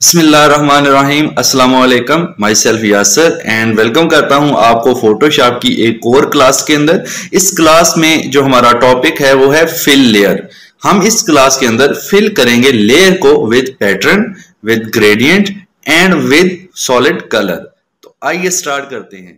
बिस्मिल्लाहिर्रहमानिर्रहीम अस्सलाम वालेकुम। My self Yasir and welcome करता हूं आपको फोटोशॉप की एक और क्लास के अंदर। इस क्लास में जो हमारा टॉपिक है वो है फिल लेयर। हम इस क्लास के अंदर फिल करेंगे लेयर को with pattern, with gradient and with solid colour. तो आइए स्टार्ट करते हैं।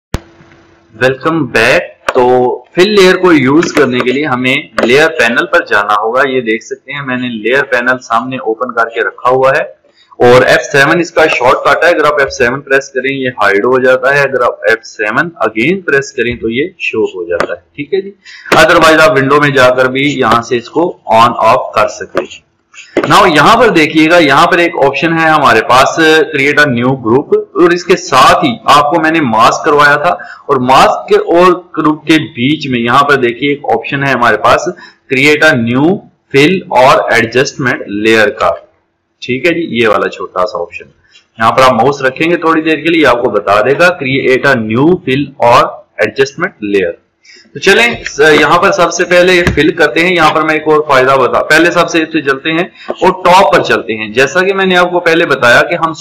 Welcome back. तो फिल लेयर को यूज करने के लिए हमें लेयर पैनल पर जाना होगा। ये देख सकते हैं मैंने लेयर पैनल सामने ओपन करके रखा हुआ है और F7 इसका शॉर्टकट है। अगर आप F7 प्रेस करें ये हाइड हो जाता है, अगर आप F7 अगेन प्रेस करें तो ये शो हो जाता है। ठीक है जी। अदरवाइज आप विंडो में जाकर भी यहां से इसको ऑन ऑफ कर सकते हैं। नाउ यहां पर देखिएगा, यहां पर एक ऑप्शन है हमारे पास क्रिएट अ न्यू ग्रुप, और इसके साथ ही आपको मैंने मास्क करवाया था और मास्क और ग्रुप के बीच में यहां पर देखिए एक ऑप्शन है हमारे पास क्रिएट अ न्यू फिल और एडजस्टमेंट लेयर का। ठीक है जी, ये वाला छोटा सा ऑप्शन यहां पर आप माउस रखेंगे थोड़ी देर के लिए आपको बता देगा क्रिएट अ न्यू फिल और एडजस्टमेंट लेयर। तो चलें यहां पर सबसे पहले फिल करते हैं। यहां पर मैं एक और फायदा पहले सबसे चलते हैं और टॉप पर चलते हैं। जैसा कि मैंने आपको पहले बताया कि हम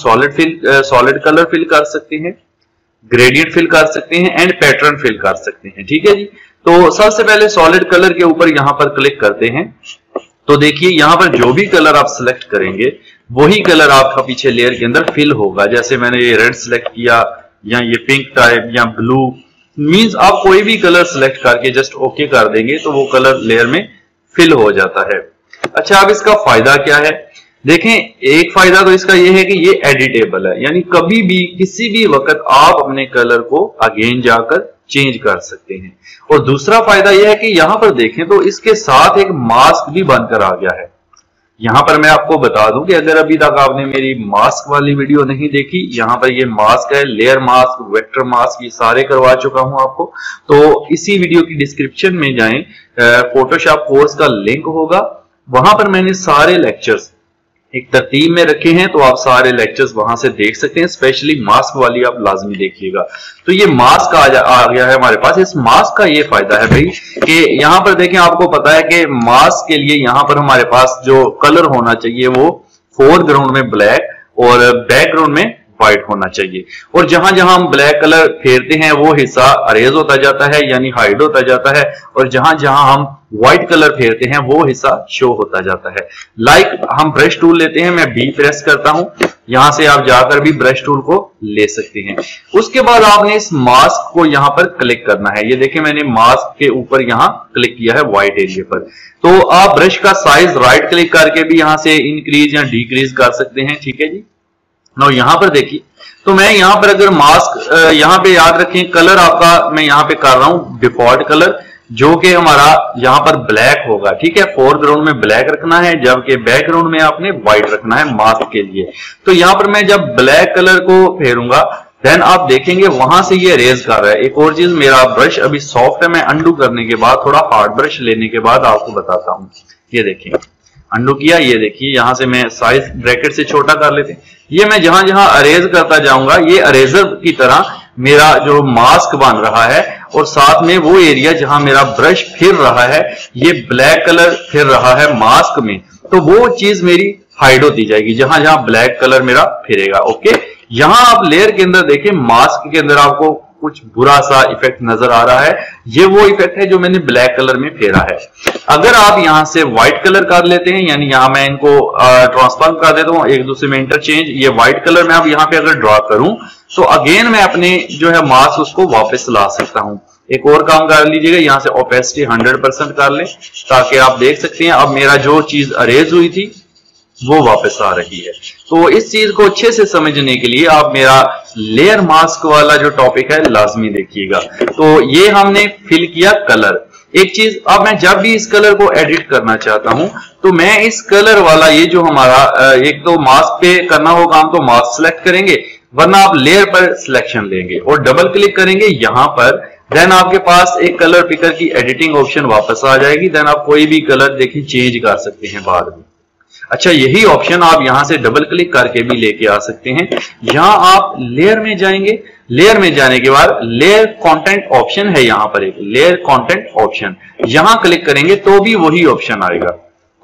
सॉलिड कलर फिल कर सकते हैं, ग्रेडियंट फिल कर सकते हैं एंड पैटर्न फिल कर सकते हैं। ठीक है जी। तो सबसे पहले सॉलिड कलर के ऊपर यहां पर क्लिक करते हैं। तो देखिए यहां पर जो भी कलर आप सिलेक्ट करेंगे वही कलर आपका पीछे लेयर के अंदर फिल होगा। जैसे मैंने ये रेड सिलेक्ट किया या ये पिंक टाइप या ब्लू, मींस आप कोई भी कलर सिलेक्ट करके जस्ट ओके कर देंगे तो वो कलर लेयर में फिल हो जाता है। अच्छा, अब इसका फायदा क्या है? देखें, एक फायदा तो इसका ये है कि ये एडिटेबल है, यानी कभी भी किसी भी वक्त आप अपने कलर को अगेन जाकर चेंज कर सकते हैं। और दूसरा फायदा यह है कि यहां पर देखें तो इसके साथ एक मास्क भी बनकर आ गया है। यहां पर मैं आपको बता दूं कि अगर अभी तक आपने मेरी मास्क वाली वीडियो नहीं देखी, यहां पर ये मास्क है, लेयर मास्क, वेक्टर मास्क, ये सारे करवा चुका हूं आपको। तो इसी वीडियो की डिस्क्रिप्शन में जाएं, फोटोशॉप कोर्स का लिंक होगा, वहां पर मैंने सारे लेक्चर्स एक तरतीब में रखे हैं, तो आप सारे लेक्चर्स वहां से देख सकते हैं। स्पेशली मास्क वाली आप लाजमी देखिएगा। तो ये मास्क आ गया है हमारे पास। इस मास्क का ये फायदा है भाई कि यहां पर देखें, आपको पता है कि मास्क के लिए यहां पर हमारे पास जो कलर होना चाहिए वो फोरग्राउंड में ब्लैक और बैकग्राउंड में व्हाइट होना चाहिए। और जहां जहां हम ब्लैक कलर फेरते हैं वो हिस्सा अरेज होता जाता है, यानी हाइड होता जाता है, और जहां जहां हम व्हाइट कलर फेरते हैं वो हिस्सा शो होता जाता है। लाइक हम ब्रश टूल लेते हैं, मैं बी प्रेस करता हूं, यहां से आप जाकर भी ब्रश टूल को ले सकते हैं। उसके बाद आपने इस मास्क को यहां पर क्लिक करना है। ये देखिए मैंने मास्क के ऊपर यहां क्लिक किया है व्हाइट एरिया पर। तो आप ब्रश का साइज राइट क्लिक करके भी यहां से इंक्रीज या डिक्रीज कर सकते हैं। ठीक है जी। नो यहां पर देखिए, तो मैं यहां पर अगर मास्क यहां पे याद रखें कलर आपका मैं यहां पे कर रहा हूं डिफॉल्ट कलर, जो कि हमारा यहां पर ब्लैक होगा। ठीक है, फोरग्राउंड में ब्लैक रखना है, जबकि बैकग्राउंड में आपने व्हाइट रखना है मास्क के लिए। तो यहां पर मैं जब ब्लैक कलर को फेरूंगा देन आप देखेंगे वहां से ये रेज कर रहा है। एक और चीज, मेरा ब्रश अभी सॉफ्ट है, मैं अंडू करने के बाद थोड़ा हार्ड ब्रश लेने के बाद आपको बताता हूं। ये देखिए अंडू किया, ये देखिए यहां से मैं साइज ब्रैकेट से छोटा कर लेते हैं। ये मैं जहां जहां अरेज करता जाऊंगा ये अरेजर की तरह मेरा जो मास्क बन रहा है, और साथ में वो एरिया जहां मेरा ब्रश फिर रहा है ये ब्लैक कलर फिर रहा है मास्क में, तो वो चीज मेरी हाइड होती जाएगी जहां जहां ब्लैक कलर मेरा फिरेगा। ओके, यहां आप लेयर के अंदर देखें, मास्क के अंदर आपको कुछ बुरा सा इफेक्ट नजर आ रहा है। ये वो इफेक्ट है जो मैंने ब्लैक कलर में फेरा है। अगर आप यहां से व्हाइट कलर कर लेते हैं, यानी यहां मैं इनको ट्रांसफर कर देता हूं एक दूसरे में इंटरचेंज, ये व्हाइट कलर में अब यहां पे अगर ड्रॉ करूं तो अगेन मैं अपने जो है मास्क उसको वापस ला सकता हूं। एक और काम कर लीजिएगा, यहां से ओपेसिटी 100% कर लें ताकि आप देख सकते हैं अब मेरा जो चीज अरेज हुई थी वो वापस आ रही है। तो इस चीज को अच्छे से समझने के लिए आप मेरा लेयर मास्क वाला जो टॉपिक है लाजमी देखिएगा। तो ये हमने फिल किया कलर। एक चीज, अब मैं जब भी इस कलर को एडिट करना चाहता हूं तो मैं इस कलर वाला ये जो हमारा एक तो मास्क पे करना हो काम तो मास्क सिलेक्ट करेंगे, वरना आप लेयर पर सिलेक्शन लेंगे और डबल क्लिक करेंगे यहां पर, देन आपके पास एक कलर पिकर की एडिटिंग ऑप्शन वापस आ जाएगी। देन आप कोई भी कलर देखिए चेंज कर सकते हैं बाद में। अच्छा, यही ऑप्शन आप यहां से डबल क्लिक करके भी लेके आ सकते हैं। यहां आप लेयर में जाएंगे, लेयर में जाने के बाद लेयर कंटेंट ऑप्शन है, यहां पर एक लेयर कंटेंट ऑप्शन, यहां क्लिक करेंगे तो भी वही ऑप्शन आएगा।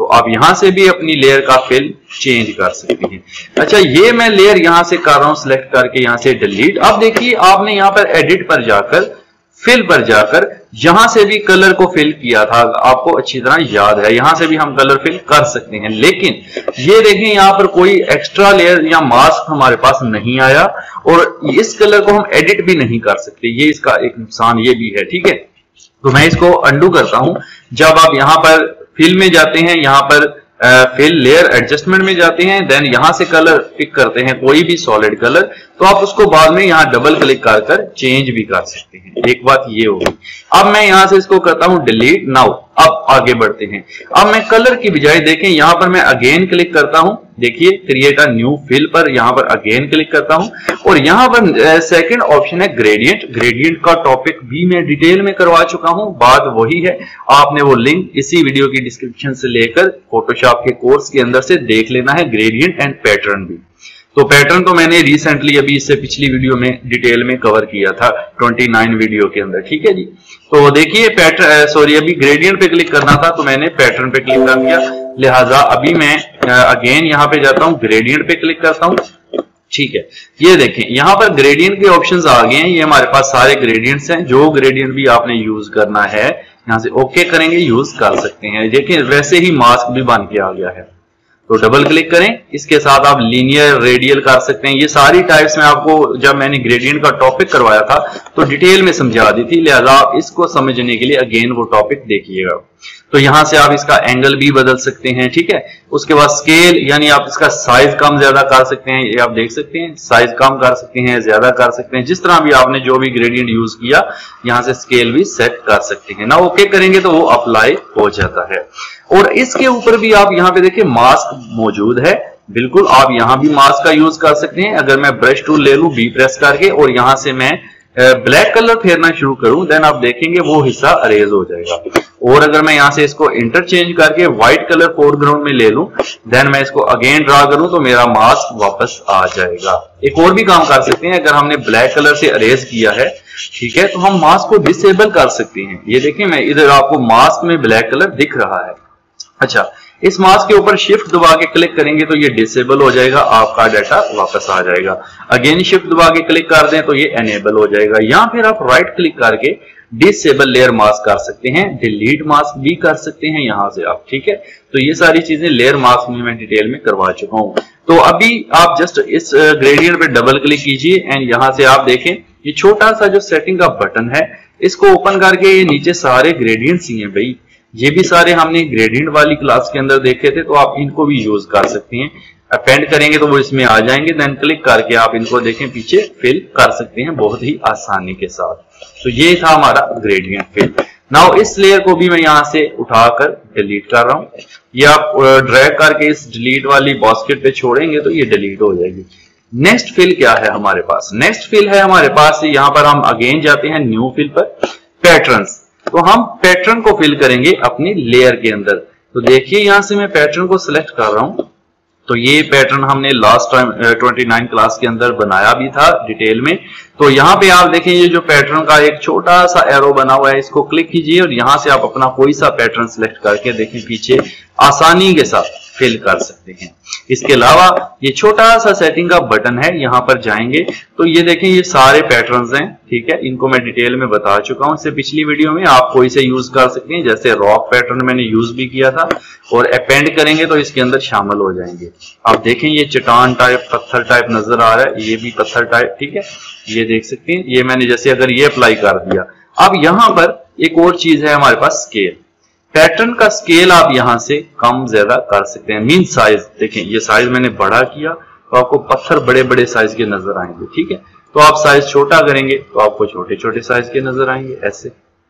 तो आप यहां से भी अपनी लेयर का फिल चेंज कर सकते हैं। अच्छा, ये मैं लेयर यहां से कर रहा हूं सिलेक्ट करके, यहां से डिलीट। अब देखिए आपने यहां पर एडिट पर जाकर फिल पर जाकर यहां से भी कलर को फिल किया था, आपको अच्छी तरह याद है, यहां से भी हम कलर फिल कर सकते हैं। लेकिन ये देखें यहां पर कोई एक्स्ट्रा लेयर या मास्क हमारे पास नहीं आया और इस कलर को हम एडिट भी नहीं कर सकते, ये इसका एक नुकसान ये भी है। ठीक है, तो मैं इसको अंडू करता हूं। जब आप यहां पर फिल में जाते हैं, यहां पर फिल लेयर एडजस्टमेंट में जाते हैं, देन यहां से कलर पिक करते हैं कोई भी सॉलिड कलर, तो आप उसको बाद में यहां डबल क्लिक कर चेंज भी कर सकते हैं। एक बात ये होगी। अब मैं यहां से इसको करता हूं डिलीट। नाउ अब आगे बढ़ते हैं। अब मैं कलर की बजाय देखें यहां पर मैं अगेन क्लिक करता हूं, देखिए क्रिएट अ न्यू फिल पर यहां पर अगेन क्लिक करता हूं और यहां पर सेकंड ऑप्शन है ग्रेडियंट। ग्रेडियंट का टॉपिक भी मैं डिटेल में करवा चुका हूं, बात वही है, आपने वो लिंक इसी वीडियो की डिस्क्रिप्शन से लेकर फोटोशॉप के कोर्स के अंदर से देख लेना है, ग्रेडियंट एंड पैटर्न भी। तो पैटर्न तो मैंने रिसेंटली अभी इससे पिछली वीडियो में डिटेल में कवर किया था 29 वीडियो के अंदर। ठीक है जी, तो देखिए पैटर्न अभी ग्रेडियंट पे क्लिक करना था तो मैंने पैटर्न पे क्लिक कर दिया, लिहाजा अभी मैं अगेन यहां पे जाता हूं, ग्रेडियंट पे क्लिक करता हूं। ठीक है, ये देखें यहां पर ग्रेडियंट के ऑप्शंस आ गए हैं, ये हमारे पास सारे ग्रेडियंट्स हैं। जो ग्रेडियंट भी आपने यूज करना है यहां से ओके करेंगे, यूज कर सकते हैं। देखिए वैसे ही मास्क भी बन के आ गया है, तो डबल क्लिक करें, इसके साथ आप लीनियर रेडियल कर सकते हैं। ये सारी टाइप्स में आपको जब मैंने ग्रेडियंट का टॉपिक करवाया था तो डिटेल में समझा दी थी, लिहाजा आप इसको समझने के लिए अगेन वो टॉपिक देखिएगा। तो यहां से आप इसका एंगल भी बदल सकते हैं। ठीक है, उसके बाद स्केल यानी आप इसका साइज कम ज्यादा कर सकते हैं, ये आप देख सकते हैं, साइज कम कर सकते हैं, ज्यादा कर सकते हैं, जिस तरह भी आपने जो भी ग्रेडियंट यूज किया यहां से स्केल भी सेट कर सकते हैं ना। ओके करेंगे तो वो अप्लाई हो जाता है। और इसके ऊपर भी आप यहां पे देखिए मास्क मौजूद है, बिल्कुल आप यहां भी मास्क का यूज कर सकते हैं। अगर मैं ब्रश टूल ले लूं बी प्रेस करके और यहां से मैं ब्लैक कलर फेरना शुरू करूं, देन आप देखेंगे वो हिस्सा अरेज हो जाएगा। और अगर मैं यहां से इसको इंटरचेंज करके व्हाइट कलर फोरग्राउंड में ले लूं, देन मैं इसको अगेन ड्रा करूं तो मेरा मास्क वापस आ जाएगा। एक और भी काम कर सकते हैं, अगर हमने ब्लैक कलर से अरेज किया है, ठीक है, तो हम मास्क को डिसेबल कर सकते हैं। ये देखिए मैं इधर आपको मास्क में ब्लैक कलर दिख रहा है। अच्छा, इस मास्क के ऊपर शिफ्ट दबा के क्लिक करेंगे तो ये डिसेबल हो जाएगा, आपका डाटा वापस आ जाएगा। अगेन शिफ्ट दबा के क्लिक कर दें तो ये एनेबल हो जाएगा। या फिर आप राइट क्लिक करके डिसेबल लेयर मास्क कर सकते हैं, डिलीट मास्क भी कर सकते हैं यहां से आप। ठीक है, तो ये सारी चीजें लेयर मास्क में मैं डिटेल में करवा चुका हूं। तो अभी आप जस्ट इस ग्रेडियंट पे डबल क्लिक कीजिए एंड यहां से आप देखें ये छोटा सा जो सेटिंग का बटन है, इसको ओपन करके ये नीचे सारे ग्रेडियंट्स ही हैं भाई, ये भी सारे हमने ग्रेडियंट वाली क्लास के अंदर देखे थे, तो आप इनको भी यूज कर सकते हैं। अपेंड करेंगे तो वो इसमें आ जाएंगे, देन क्लिक करके आप इनको देखें पीछे फिल कर सकते हैं बहुत ही आसानी के साथ। तो ये था हमारा ग्रेडियंट फिल। नाउ इस लेयर को भी मैं यहां से उठाकर डिलीट कर रहा हूं। ये आप ड्रैग करके इस डिलीट वाली बास्केट पे छोड़ेंगे तो ये डिलीट हो जाएगी। नेक्स्ट फिल क्या है हमारे पास? नेक्स्ट फिल है हमारे पास, यहाँ पर हम अगेन जाते हैं न्यू फिल पर, पैटर्न्स। तो हम पैटर्न को फिल करेंगे अपनी लेयर के अंदर। तो देखिए यहां से मैं पैटर्न को सिलेक्ट कर रहा हूं, तो ये पैटर्न हमने लास्ट टाइम 29 क्लास के अंदर बनाया भी था डिटेल में। तो यहाँ पे आप देखें ये जो पैटर्न का एक छोटा सा एरो बना हुआ है, इसको क्लिक कीजिए और यहां से आप अपना कोई सा पैटर्न सिलेक्ट करके देखें पीछे आसानी के साथ फिल कर सकते हैं। इसके अलावा ये छोटा सा सेटिंग का बटन है, यहाँ पर जाएंगे तो ये देखें ये सारे पैटर्न्स हैं। ठीक है, इनको मैं डिटेल में बता चुका हूं इससे पिछली वीडियो में, आप कोई से यूज कर सकते हैं। जैसे रॉक पैटर्न मैंने यूज भी किया था और अपेंड करेंगे तो इसके अंदर शामिल हो जाएंगे। आप देखें ये चट्टान टाइप पत्थर टाइप नजर आ रहा है, ये भी पत्थर टाइप। ठीक है, ये देख सकते हैं, ये मैंने जैसे अगर ये अप्लाई कर दिया। अब यहां पर एक और चीज है हमारे पास, स्केल। पैटर्न का स्केल आप यहां से कम ज्यादा कर सकते हैं, मीन साइज। देखें ये साइज मैंने बड़ा किया तो आपको पत्थर बड़े बड़े साइज के नजर आएंगे। ठीक है, तो आप साइज छोटा करेंगे तो आपको छोटे छोटे साइज के नजर आएंगे ऐसे।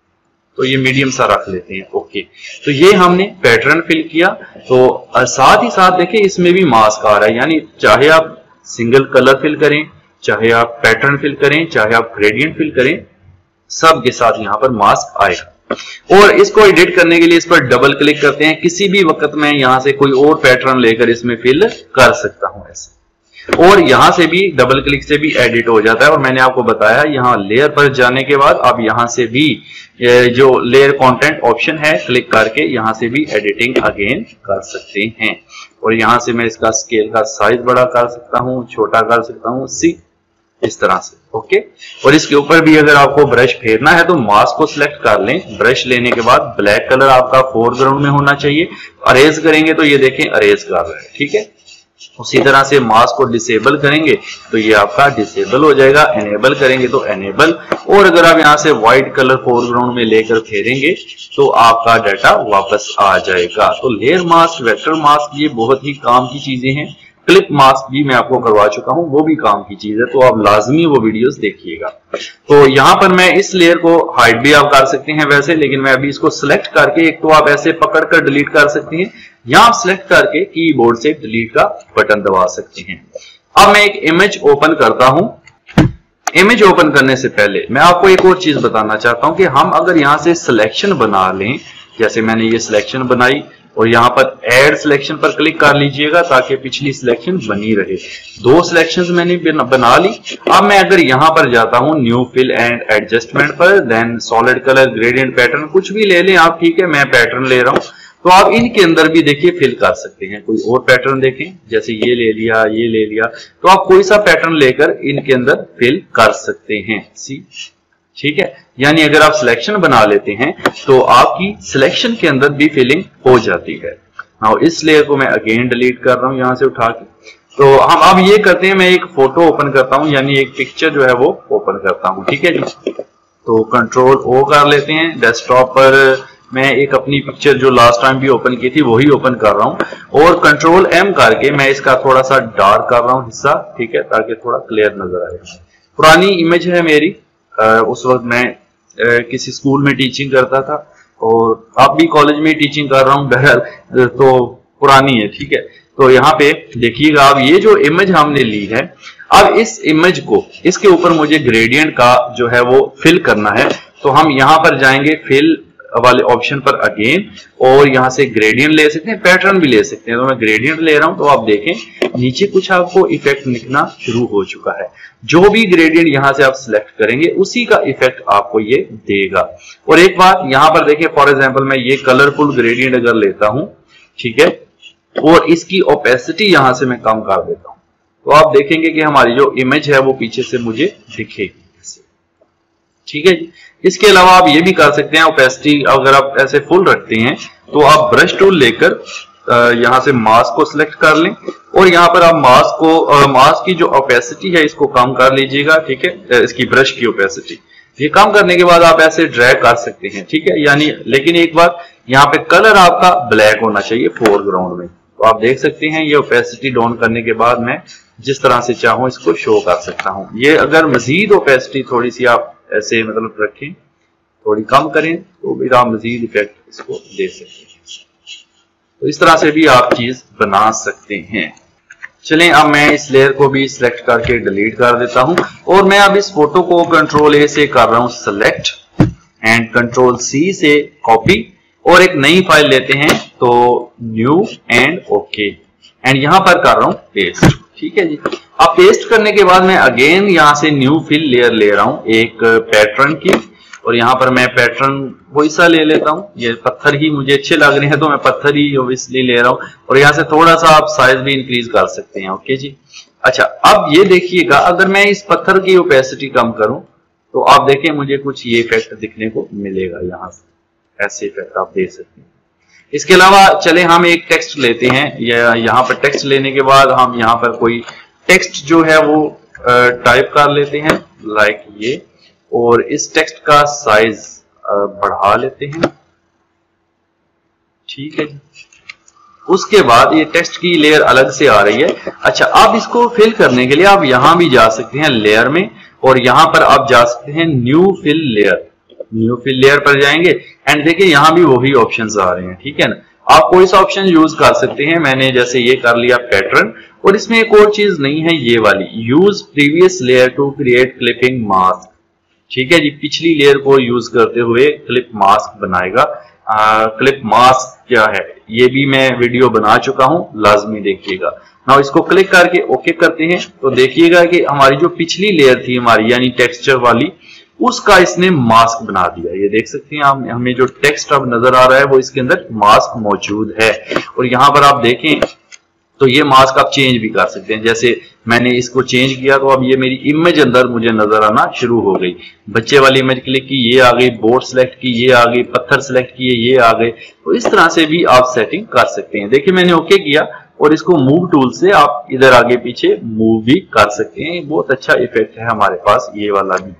तो ये मीडियम सा रख लेते हैं। ओके, तो ये हमने पैटर्न फिल किया। तो साथ ही साथ देखें इसमें भी मास्क आ रहा है, यानी चाहे आप सिंगल कलर फिल करें, चाहे आप पैटर्न फिल करें, चाहे आप ग्रेडियंट फिल करें, सब के साथ यहाँ पर मास्क आएगा। और इसको एडिट करने के लिए इस पर डबल क्लिक करते हैं। किसी भी वक्त में यहां से कोई और पैटर्न लेकर इसमें फिल कर सकता हूं ऐसे। और यहां से भी डबल क्लिक से भी एडिट हो जाता है। और मैंने आपको बताया यहाँ लेयर पर जाने के बाद आप यहां से भी जो लेयर कंटेंट ऑप्शन है क्लिक करके यहां से भी एडिटिंग अगेन कर सकते हैं। और यहां से मैं इसका स्केल का साइज बड़ा कर सकता हूं, छोटा कर सकता हूं, इस तरह से। ओके, और इसके ऊपर भी अगर आपको ब्रश फेरना है तो मास्क को सिलेक्ट कर लें। ब्रश लेने के बाद ब्लैक कलर आपका फोरग्राउंड में होना चाहिए। अरेज करेंगे तो ये देखें अरेज कर रहा है, ठीक है। उसी तरह से मास्क को डिसेबल करेंगे तो ये आपका डिसेबल हो जाएगा, एनेबल करेंगे तो एनेबल। और अगर आप यहां से व्हाइट कलर फोरग्राउंड में लेकर फेरेंगे तो आपका डाटा वापस आ जाएगा। तो लेयर मास्क, वेक्टर मास्क, ये बहुत ही काम की चीजें हैं। क्लिप मास्क भी मैं आपको करवा चुका हूं, वो भी काम की चीज है, तो आप लाजमी वो वीडियोस देखिएगा। तो यहां पर मैं इस लेयर को हाइड भी आप कर सकते हैं वैसे, लेकिन मैं अभी इसको सिलेक्ट करके, एक तो आप ऐसे पकड़ कर डिलीट कर सकते हैं, या आप सिलेक्ट करके कीबोर्ड से डिलीट का बटन दबा सकते हैं। अब मैं एक इमेज ओपन करता हूं। इमेज ओपन करने से पहले मैं आपको एक और चीज बताना चाहता हूं कि हम अगर यहां से सिलेक्शन बना लें, जैसे मैंने ये सिलेक्शन बनाई और यहाँ पर ऐड सिलेक्शन पर क्लिक कर लीजिएगा ताकि पिछली सिलेक्शन बनी रहे। 2 सिलेक्शंस मैंने बना ली। अब मैं अगर यहाँ पर जाता हूँ न्यू फिल एंड एडजस्टमेंट पर, then solid colour, gradient, pattern, कुछ भी ले लें आप, ठीक है। मैं पैटर्न ले रहा हूँ, तो आप इनके अंदर भी देखिए फिल कर सकते हैं। कोई और पैटर्न देखें, जैसे ये ले लिया, ये ले लिया, तो आप कोई सा पैटर्न लेकर इनके अंदर फिल कर सकते हैं। सी, ठीक है। यानी अगर आप सिलेक्शन बना लेते हैं तो आपकी सिलेक्शन के अंदर भी फिलिंग हो जाती है। नाउ इस लेयर को मैं अगेन डिलीट कर रहा हूं यहां से उठा के। तो हम अब ये करते हैं, मैं एक फोटो ओपन करता हूं, यानी एक पिक्चर जो है वो ओपन करता हूं, ठीक है जी। तो कंट्रोल ओ कर लेते हैं। डेस्कटॉप पर मैं एक अपनी पिक्चर जो लास्ट टाइम भी ओपन की थी वही ओपन कर रहा हूं, और कंट्रोल एम करके मैं इसका थोड़ा सा डार्क कर रहा हूं हिस्सा, ठीक है, ताकि थोड़ा क्लियर नजर आए। पुरानी इमेज है मेरी, उस वक्त मैं किसी स्कूल में टीचिंग करता था, और अब भी कॉलेज में टीचिंग कर रहा हूं, बहरहाल तो पुरानी है, ठीक है। तो यहाँ पे देखिएगा, अब ये जो इमेज हमने ली है, अब इस इमेज को, इसके ऊपर मुझे ग्रेडियंट का जो है वो फिल करना है। तो हम यहाँ पर जाएंगे फिल वाले ऑप्शन पर अगेन, और यहाँ से ग्रेडियंट ले सकते हैं, पैटर्न भी ले सकते हैं। तो मैं ग्रेडियंट ले रहा हूं, तो आप देखें नीचे कुछ आपको इफेक्ट दिखना शुरू हो चुका है। जो भी ग्रेडियंट यहां से आप सिलेक्ट करेंगे उसी का इफेक्ट आपको ये देगा। और एक बात यहां पर देखिए, फॉर एग्जांपल मैं ये कलरफुल ग्रेडियंट अगर लेता हूं, ठीक है, और इसकी ओपेसिटी यहां से मैं कम कर देता हूं, तो आप देखेंगे कि हमारी जो इमेज है वो पीछे से मुझे दिखेगी, ठीक है जी। इसके अलावा आप ये भी कर सकते हैं, ओपेसिटी अगर आप ऐसे फुल रखते हैं तो आप ब्रश टूल लेकर यहां से मास्क को सिलेक्ट कर लें, और यहां पर आप मास्क की जो ओपेसिटी है इसको कम कर लीजिएगा, ठीक है, इसकी ब्रश की ओपेसिटी। ये कम करने के बाद आप ऐसे ड्रैग कर सकते हैं, ठीक है। यानी लेकिन एक बात, यहाँ पे कलर आपका ब्लैक होना चाहिए फोरग्राउंड में। तो आप देख सकते हैं ये ओपेसिटी डाउन करने के बाद मैं जिस तरह से चाहूं इसको शो कर सकता हूं। ये अगर मजीद ओपेसिटी थोड़ी सी आप ऐसे मतलब रखें, थोड़ी कम करें, तो फिर आप मजीद इफेक्ट इसको दे सकते हैं। तो इस तरह से भी आप चीज बना सकते हैं। चलें, अब मैं इस लेयर को भी सिलेक्ट करके डिलीट कर देता हूं, और मैं अब इस फोटो को कंट्रोल ए से कर रहा हूं सिलेक्ट, एंड कंट्रोल सी से कॉपी, और एक नई फाइल लेते हैं, तो न्यू एंड ओके, एंड यहां पर कर रहा हूं पेस्ट, ठीक है जी। अब पेस्ट करने के बाद मैं अगेन यहां से न्यू फिल लेयर ले रहा हूं एक पैटर्न की, और यहां पर मैं पैटर्न वही सा ले लेता हूं। ये पत्थर ही मुझे अच्छे लग रहे हैं तो मैं पत्थर ही ऑब्वियसली ले रहा हूं, और यहां से थोड़ा सा आप साइज भी इंक्रीज कर सकते हैं, ओके जी। अच्छा, अब ये देखिएगा, अगर मैं इस पत्थर की ओपेसिटी कम करूं तो आप देखें मुझे कुछ ये इफेक्ट दिखने को मिलेगा, यहां से ऐसे इफेक्ट आप देख सकते हैं। इसके अलावा चले हम एक टेक्स्ट लेते हैं, या यहाँ पर टेक्स्ट लेने के बाद हम यहाँ पर कोई टेक्स्ट जो है वो टाइप कर लेते हैं, लाइक ये, और इस टेक्स्ट का साइज बढ़ा लेते हैं, ठीक है। उसके बाद ये टेक्स्ट की लेयर अलग से आ रही है। अच्छा, अब इसको फिल करने के लिए आप यहां भी जा सकते हैं लेयर में, और यहां पर आप जा सकते हैं new fill layer. New fill layer पर जाएंगे, एंड देखिए यहां भी वही ऑप्शंस आ रहे हैं, ठीक है ना। आप कोई सा ऑप्शन यूज कर सकते हैं, मैंने जैसे ये कर लिया पैटर्न, और इसमें एक और चीज नहीं है, ये वाली use previous layer to create clipping mask, ठीक है जी। पिछली लेयर को यूज करते हुए क्लिप मास्क बनाएगा। क्लिप मास्क क्या है ये भी मैं वीडियो बना चुका हूं, लाजमी देखिएगा। नाउ इसको क्लिक करके ओके करते हैं तो देखिएगा कि हमारी जो पिछली लेयर थी हमारी यानी टेक्सचर वाली, उसका इसने मास्क बना दिया। ये देख सकते हैं आप, हमें जो टेक्स्ट अब नजर आ रहा है वो इसके अंदर मास्क मौजूद है। और यहां पर आप देखें तो ये मास्क आप चेंज भी कर सकते हैं। जैसे मैंने इसको चेंज किया तो अब ये मेरी इमेज अंदर मुझे नजर आना शुरू हो गई। बच्चे वाली इमेज क्लिक की, ये आ गई, बोर्ड सेलेक्ट की, ये आ गई, पत्थर सेलेक्ट किए, ये आ गए। तो इस तरह से भी आप सेटिंग कर सकते हैं। देखिए मैंने ओके किया और इसको मूव टूल से आप इधर आगे पीछे मूव भी कर सकते हैं। बहुत अच्छा इफेक्ट है हमारे पास ये वाला भी,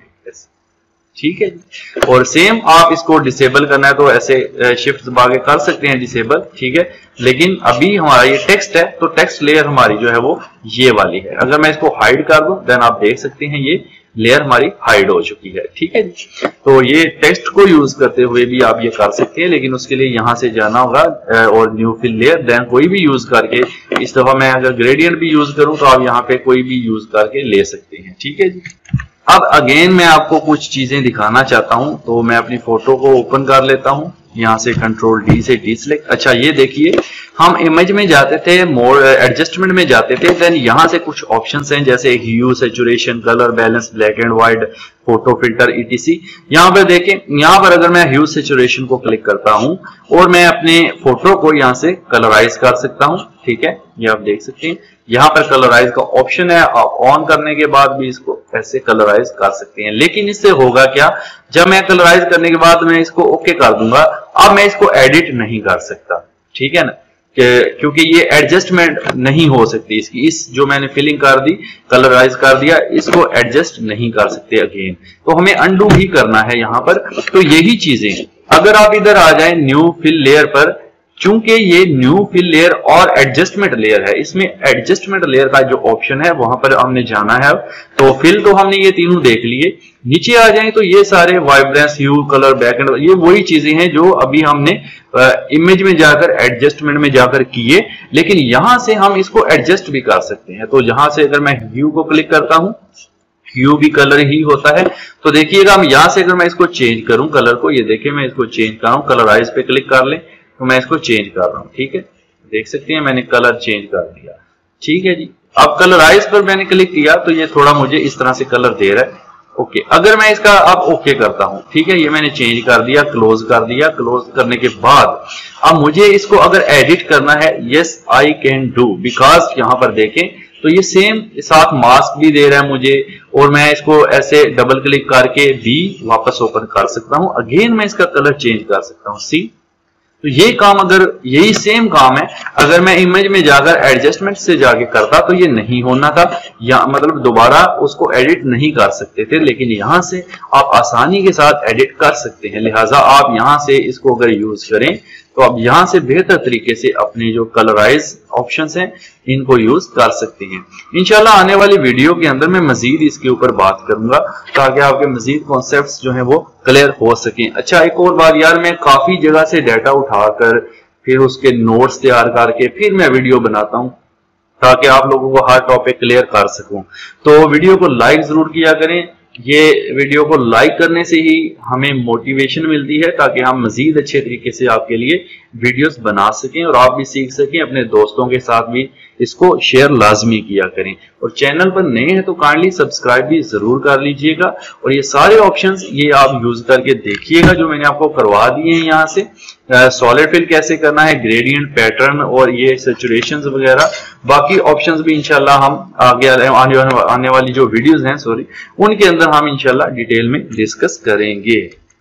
ठीक है जी। और सेम आप इसको डिसेबल करना है तो ऐसे शिफ्ट दबा के कर सकते हैं डिसेबल, ठीक है। लेकिन अभी हमारा ये टेक्स्ट है तो टेक्स्ट लेयर हमारी जो है वो ये वाली है। अगर मैं इसको हाइड कर दूं देन आप देख सकते हैं ये लेयर हमारी हाइड हो चुकी है, ठीक है जी। तो ये टेक्स्ट को यूज करते हुए भी आप ये कर सकते हैं, लेकिन उसके लिए यहां से जाना होगा और न्यू फिल लेयर, देन कोई भी यूज करके, इस दफा मैं अगर ग्रेडियंट भी यूज करूं तो आप यहाँ पे कोई भी यूज करके ले सकते हैं, ठीक है जी। अब अगेन मैं आपको कुछ चीजें दिखाना चाहता हूं तो मैं अपनी फोटो को ओपन कर लेता हूं, यहां से कंट्रोल डी से डीसेलेक्ट। अच्छा ये देखिए हम इमेज में जाते थे, मोड एडजस्टमेंट में जाते थे, देन यहां से कुछ ऑप्शंस हैं जैसे hue, saturation, colour balance, black and white, photo filter ETC. यहां पर देखें, यहां पर अगर मैं ह्यू सैचुरेशन को क्लिक करता हूं और मैं अपने फोटो को यहां से कलराइज कर सकता हूं, ठीक है। ये आप देख सकते हैं यहां पर कलराइज का ऑप्शन है, आप ऑन करने के बाद भी इसको ऐसे कलराइज कर सकते हैं। लेकिन इससे होगा क्या, जब मैं कलराइज करने के बाद मैं इसको ओके कर दूंगा, अब मैं इसको एडिट नहीं कर सकता, ठीक है ना, क्योंकि ये एडजस्टमेंट नहीं हो सकती इसकी। इस जो मैंने फिलिंग कर दी, कलराइज कर दिया, इसको एडजस्ट नहीं कर सकते अगेन, तो हमें अंडू भी करना है यहाँ पर। तो यही चीजें अगर आप इधर आ जाए न्यू फिल लेयर पर, चूंकि ये न्यू फिल लेयर और एडजस्टमेंट लेयर है, इसमें एडजस्टमेंट लेयर का जो ऑप्शन है वहां पर हमने जाना है। तो फिल तो हमने ये तीनों देख लिए, नीचे आ जाए तो ये सारे वाइब्रेंस, ह्यू, कलर, बैकएंड, ये वही चीजें हैं जो अभी हमने इमेज में जाकर एडजस्टमेंट में जाकर किए, लेकिन यहां से हम इसको एडजस्ट भी कर सकते हैं। तो यहां से अगर मैं ह्यू को क्लिक करता हूं, ह्यू भी कलर ही होता है, तो देखिएगा हम यहां से अगर मैं इसको चेंज करूं कलर को, ये देखिए मैं इसको चेंज कर रहा हूं, कलराइज पे क्लिक कर लें तो मैं इसको चेंज कर रहा हूं, ठीक है। देख सकते हैं मैंने कलर चेंज कर दिया, ठीक है जी। अब कलराइज पर मैंने क्लिक किया तो ये थोड़ा मुझे इस तरह से कलर दे रहा है, ओके। अगर मैं इसका अब ओके करता हूं, ठीक है, ये मैंने चेंज कर दिया, क्लोज कर दिया। क्लोज करने के बाद अब मुझे इसको अगर एडिट करना है, yes I can do, because यहां पर देखें तो ये सेम साथ मास्क भी दे रहा है मुझे, और मैं इसको ऐसे डबल क्लिक करके भी वापस ओपन कर सकता हूं। अगेन मैं इसका कलर चेंज कर सकता हूं, सी। तो ये काम, अगर यही सेम काम है अगर मैं इमेज में जाकर एडजस्टमेंट से जाके करता तो ये नहीं होना था, या मतलब दोबारा उसको एडिट नहीं कर सकते थे, लेकिन यहां से आप आसानी के साथ एडिट कर सकते हैं। लिहाजा आप यहां से इसको अगर यूज करें तो आप यहां से बेहतर तरीके से अपने जो कलराइज ऑप्शंस हैं इनको यूज कर सकते हैं। इंशाल्लाह आने वाली वीडियो के अंदर मैं मजीद इसके ऊपर बात करूंगा ताकि आपके मजीद कॉन्सेप्ट्स जो हैं वो क्लियर हो सकें। अच्छा एक और बात यार, मैं काफी जगह से डाटा उठाकर फिर उसके नोट्स तैयार करके फिर मैं वीडियो बनाता हूं ताकि आप लोगों को हर टॉपिक क्लियर कर सकूं। तो वीडियो को लाइक जरूर किया करें, ये वीडियो को लाइक करने से ही हमें मोटिवेशन मिलती है ताकि हम मजीद अच्छे तरीके से आपके लिए वीडियोस बना सकें और आप भी सीख सकें। अपने दोस्तों के साथ भी इसको शेयर लाजमी किया करें, और चैनल पर नए हैं तो काइंडली सब्सक्राइब भी जरूर कर लीजिएगा। और ये सारे ऑप्शंस ये आप यूज करके देखिएगा जो मैंने आपको करवा दिए हैं। यहाँ से सॉलिड फिल कैसे करना है, ग्रेडियंट, पैटर्न और ये सैचुरेशंस वगैरह, बाकी ऑप्शंस भी इंशाल्लाह हम आगे आने वाली जो वीडियोस हैं उनके अंदर हम इंशाल्लाह डिटेल में डिस्कस करेंगे।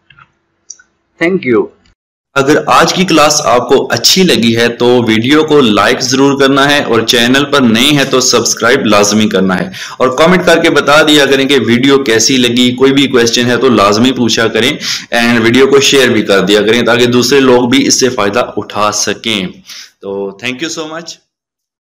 Thank you. अगर आज की क्लास आपको अच्छी लगी है तो वीडियो को लाइक जरूर करना है, और चैनल पर नए हैं तो सब्सक्राइब लाजमी करना है, और कमेंट करके बता दिया करें कि वीडियो कैसी लगी। कोई भी क्वेश्चन है तो लाजमी पूछा करें, एंड वीडियो को शेयर भी कर दिया करें ताकि दूसरे लोग भी इससे फायदा उठा सकें। तो थैंक यू सो मच।